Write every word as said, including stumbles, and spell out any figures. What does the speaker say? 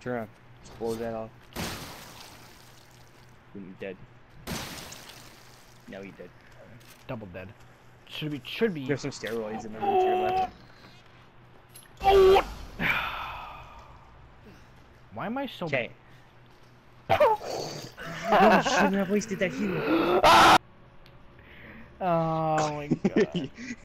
Turn around. Just blow that off. Boom, you're dead. No, you're dead. Double dead. Should be. Should be. There's some steroids in the room to your left. Oh! Why am I so? Okay. No, you shouldn't have wasted that heal. Oh my god.